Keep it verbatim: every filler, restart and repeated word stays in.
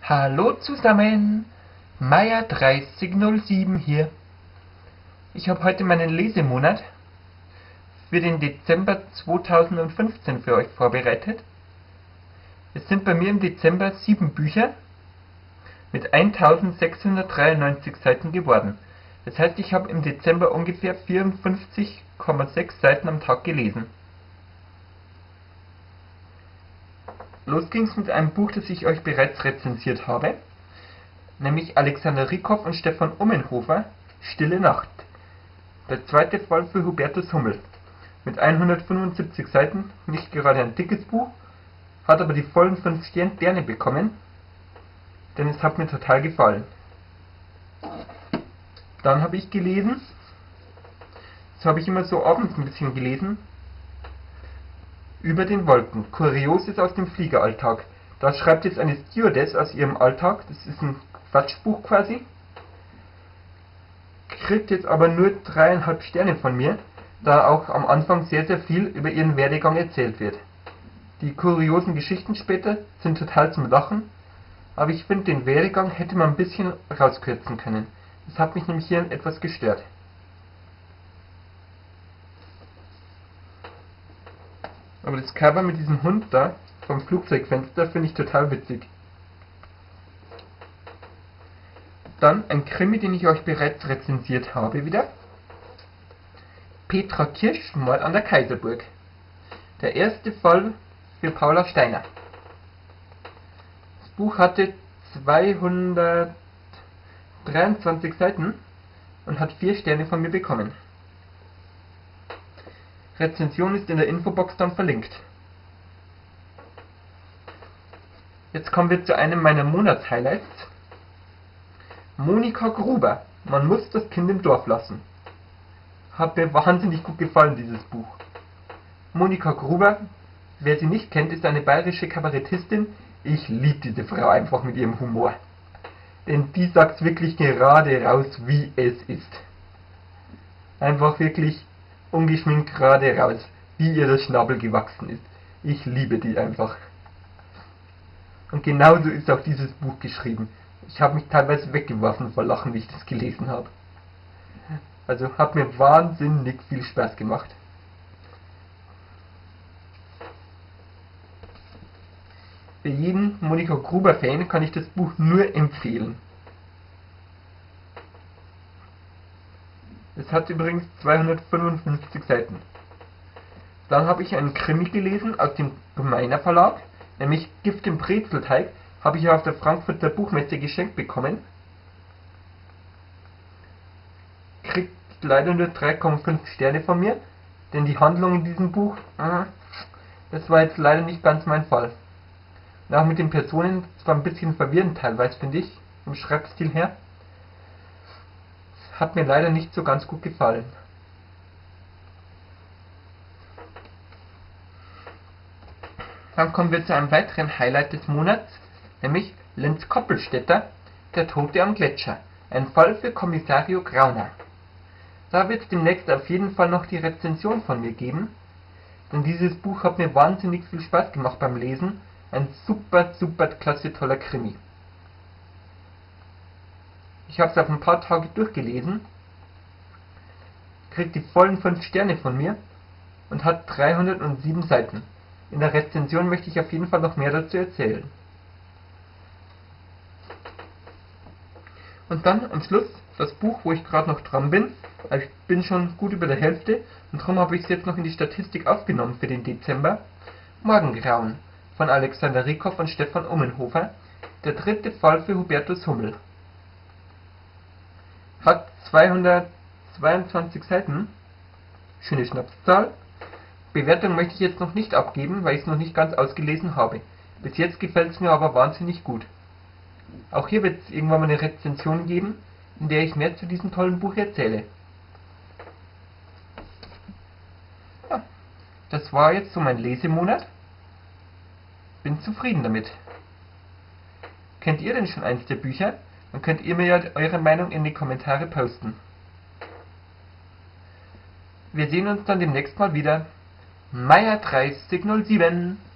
Hallo zusammen, Meier dreißig null sieben hier. Ich habe heute meinen Lesemonat für den Dezember zweitausendfünfzehn für euch vorbereitet. Es sind bei mir im Dezember sieben Bücher mit eintausendsechshundertdreiundneunzig Seiten geworden. Das heißt, ich habe im Dezember ungefähr vierundfünfzig Komma sechs Seiten am Tag gelesen. Los ging's mit einem Buch, das ich euch bereits rezensiert habe, nämlich Alexander Riekhoff und Stefan Ummenhofer, Stille Nacht. Der zweite Fall für Hubertus Hummel. Mit hundertfünfundsiebzig Seiten, nicht gerade ein dickes Buch, hat aber die vollen fünf Sterne bekommen, denn es hat mir total gefallen. Dann habe ich gelesen, das habe ich immer so abends ein bisschen gelesen, Über den Wolken, Kurioses aus dem Fliegeralltag. Da schreibt jetzt eine Stewardess aus ihrem Alltag, das ist ein Quatschbuch quasi, kriegt jetzt aber nur dreieinhalb Sterne von mir, da auch am Anfang sehr sehr viel über ihren Werdegang erzählt wird. Die kuriosen Geschichten später sind total zum Lachen, aber ich finde, den Werdegang hätte man ein bisschen rauskürzen können. Das hat mich nämlich hier etwas gestört. Aber das Cover mit diesem Hund da, vom Flugzeugfenster, finde ich total witzig. Dann ein Krimi, den ich euch bereits rezensiert habe wieder. Petra Kirsch, Mord an der Kaiserburg. Der erste Fall für Paula Steiner. Das Buch hatte zweihundertdreiundzwanzig Seiten und hat vier Sterne von mir bekommen. Rezension ist in der Infobox dann verlinkt. Jetzt kommen wir zu einem meiner Monatshighlights. Monika Gruber, man muss das Kind im Dorf lassen. Hat mir wahnsinnig gut gefallen, dieses Buch. Monika Gruber, wer sie nicht kennt, ist eine bayerische Kabarettistin. Ich liebe diese Frau einfach mit ihrem Humor. Denn die sagt wirklich gerade raus, wie es ist. Einfach wirklich ungeschminkt gerade raus, wie ihr der Schnabel gewachsen ist. Ich liebe die einfach. Und genauso ist auch dieses Buch geschrieben. Ich habe mich teilweise weggeworfen vor Lachen, wie ich das gelesen habe. Also hat mir wahnsinnig viel Spaß gemacht. Für jeden Monika Gruber-Fan kann ich das Buch nur empfehlen. Es hat übrigens zweihundertfünfundfünfzig Seiten. Dann habe ich einen Krimi gelesen aus dem Gemeiner Verlag, nämlich Gift im Brezelteig, habe ich auf der Frankfurter Buchmesse geschenkt bekommen. Kriegt leider nur drei Komma fünf Sterne von mir, denn die Handlung in diesem Buch, das war jetzt leider nicht ganz mein Fall. Und auch mit den Personen, zwar ein bisschen verwirrend teilweise, finde ich, im Schreibstil her. Hat mir leider nicht so ganz gut gefallen. Dann kommen wir zu einem weiteren Highlight des Monats, nämlich Lenz Koppelstädter, Der Tote am Gletscher. Ein Fall für Kommissario Grauner. Da wird es demnächst auf jeden Fall noch die Rezension von mir geben, denn dieses Buch hat mir wahnsinnig viel Spaß gemacht beim Lesen. Ein super, super klasse, toller Krimi. Ich habe es auf ein paar Tage durchgelesen, kriegt die vollen fünf Sterne von mir und hat dreihundertsieben Seiten. In der Rezension möchte ich auf jeden Fall noch mehr dazu erzählen. Und dann am Schluss das Buch, wo ich gerade noch dran bin. Ich bin schon gut über der Hälfte und darum habe ich es jetzt noch in die Statistik aufgenommen für den Dezember. Morgengrauen von Alexander Riekhoff und Stefan Ummenhofer. Der dritte Fall für Hubertus Hummel. Hat zweihundertzweiundzwanzig Seiten. Schöne Schnapszahl. Bewertung möchte ich jetzt noch nicht abgeben, weil ich es noch nicht ganz ausgelesen habe. Bis jetzt gefällt es mir aber wahnsinnig gut. Auch hier wird es irgendwann mal eine Rezension geben, in der ich mehr zu diesem tollen Buch erzähle. Ja, das war jetzt so mein Lesemonat. Bin zufrieden damit. Kennt ihr denn schon eins der Bücher? Dann könnt ihr mir ja eure Meinung in die Kommentare posten. Wir sehen uns dann demnächst mal wieder. Meier dreißig null sieben